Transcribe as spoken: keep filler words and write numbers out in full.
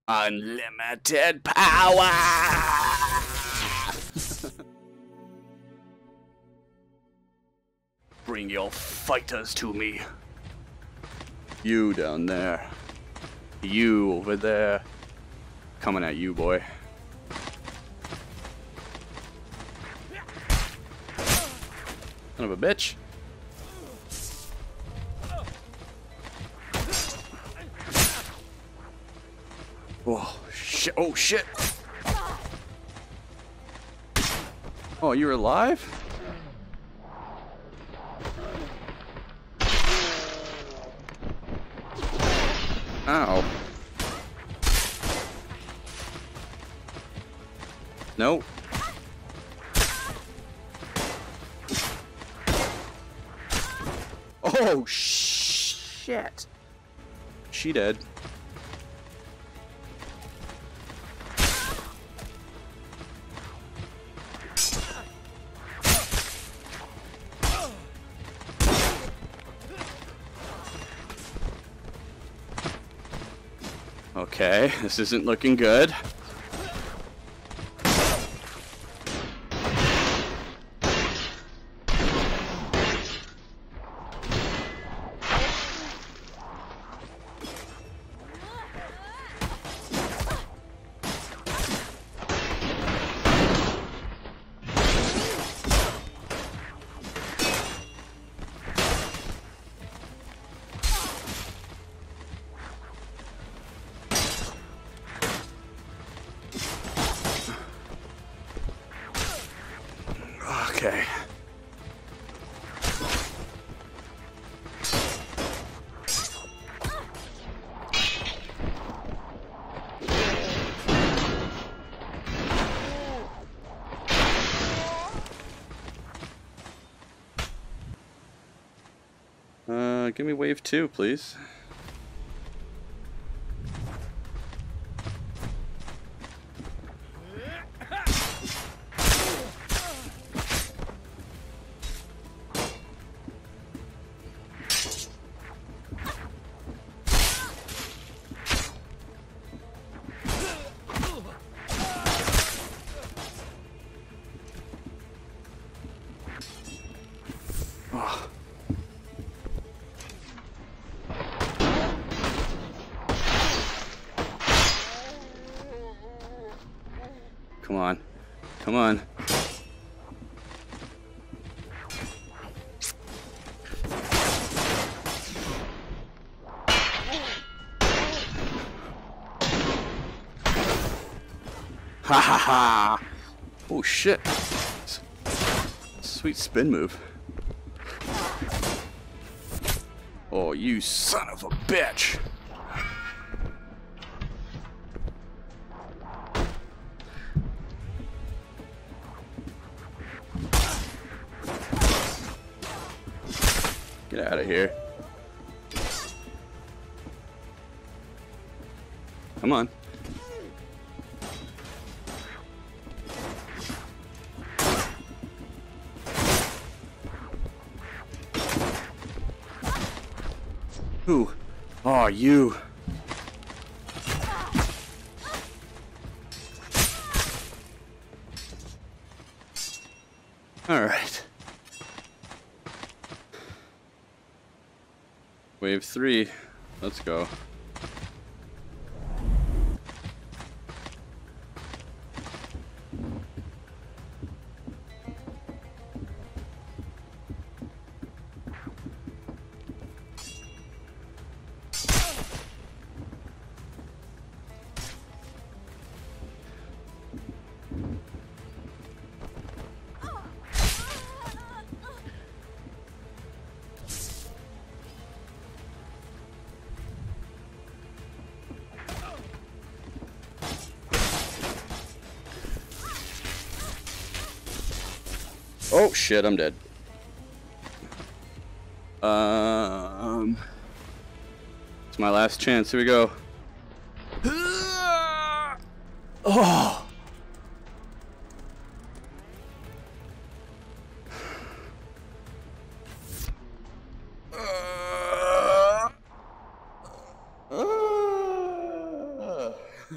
Unlimited power! Bring your fighters to me. You down there. You over there. Coming at you, boy. Son of a bitch. Oh shit! Oh shit! Oh, you're alive? Ow. No. Oh shit! She dead. Okay, this isn't looking good. Okay. Uh, give me wave two, please. Oh. Come on. Come on. Ha ha ha! Oh shit. Sweet spin move. Oh, you son of a bitch! Get out of here. Come on. Who? Oh, you. All right. Wave three. Let's go. Oh shit, I'm dead. Um, it's my last chance. Here we go. Oh. Uh, uh,